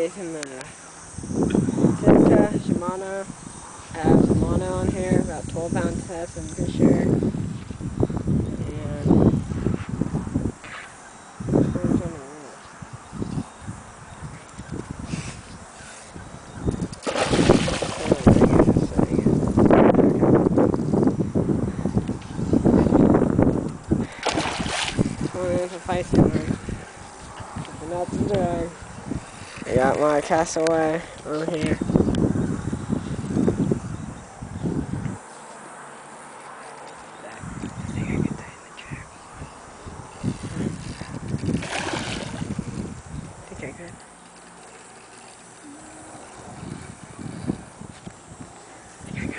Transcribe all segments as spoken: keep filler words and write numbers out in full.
using the Tinta Shimano. I have Shimano on here, about twelve pound test, I'm pretty sure. And where's on the wall? Oh, there's a feisty one. Not the drag. I got my castaway on here. Okay, good. Okay, good.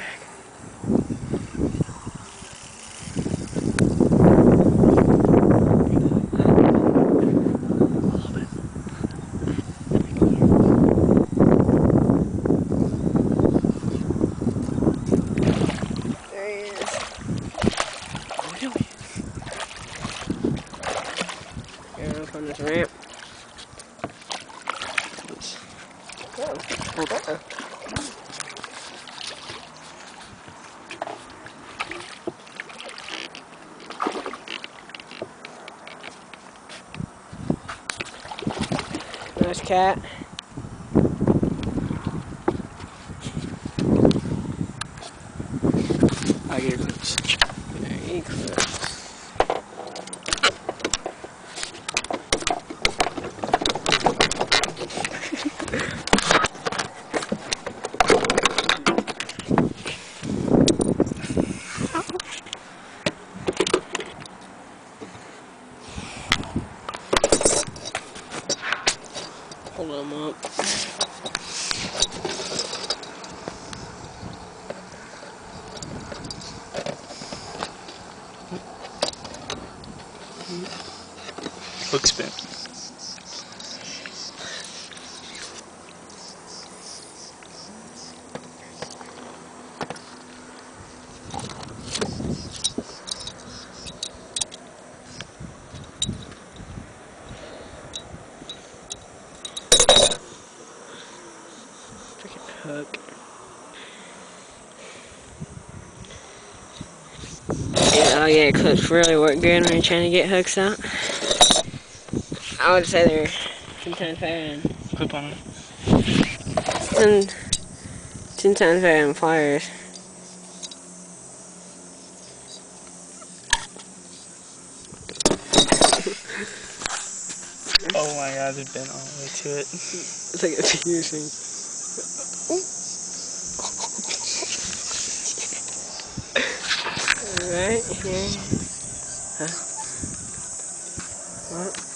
Up on this ramp. Oh, uh-uh. Nice cat. I get clips. Very close. Pull them up. Hook spin. Freaking hook. Yeah, oh yeah, clips really work good when you're trying to get hooks out. I would say they're ten times better than Clip on it. ten, ten times better than pliers. Oh my god, they've been all the way to it. It's like a piercing. Right here. Huh? What?